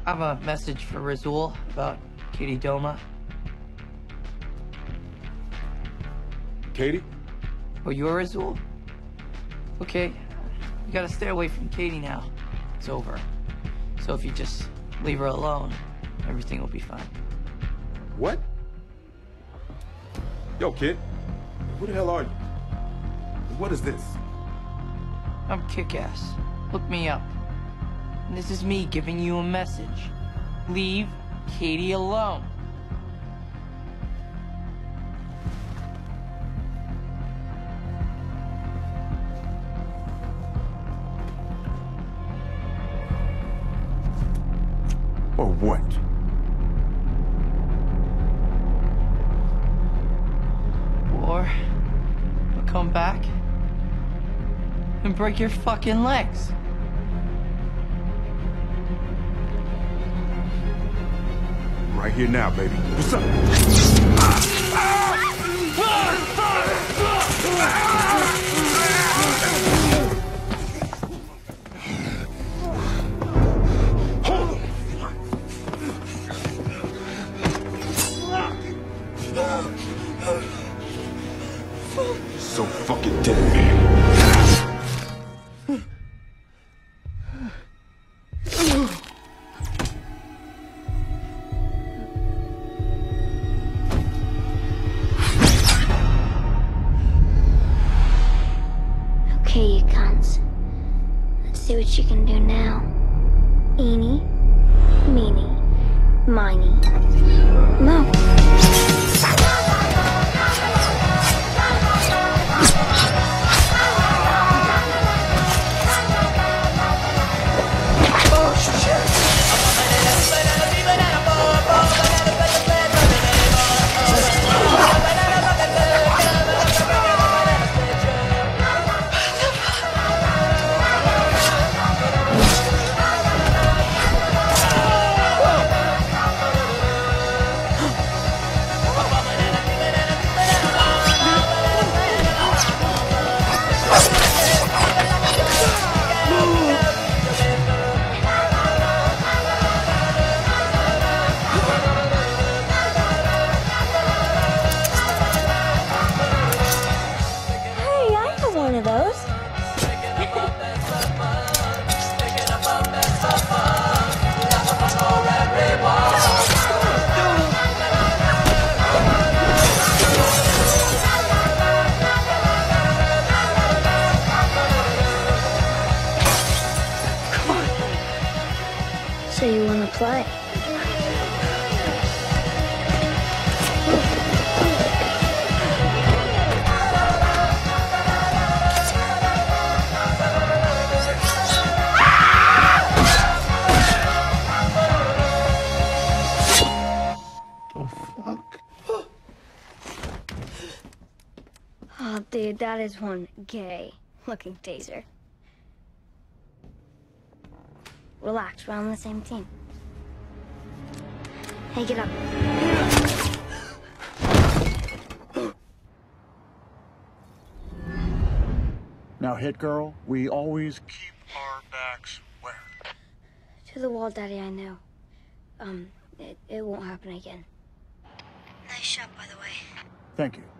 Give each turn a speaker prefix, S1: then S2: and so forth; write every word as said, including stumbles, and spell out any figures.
S1: I have a message for Razul about Katie Doma.
S2: Katie?
S1: Oh, you're Razul? Okay. You gotta stay away from Katie now. It's over. So if you just leave her alone, everything will be fine.
S2: What? Yo, kid. Who the hell are you? What is this?
S1: I'm Kick-Ass. Look me up. And this is me giving you a message. Leave Katie alone.
S2: Or what?
S1: Or I'll come back and break your fucking legs.
S2: Right here now, baby. What's up? So fucking dead, man.
S3: Okay, you cunts. Let's see what you can do now. Eeny, meeny, miny, mo. One of those. Come on. So you want to play? Oh, dude, that is one gay-looking taser. Relax, we're on the same team. Hey, get up.
S4: Now, Hit Girl, we always keep our backs where?
S3: To the wall, Daddy, I know. Um, it, it won't happen again. Nice shot, by the way.
S4: Thank you.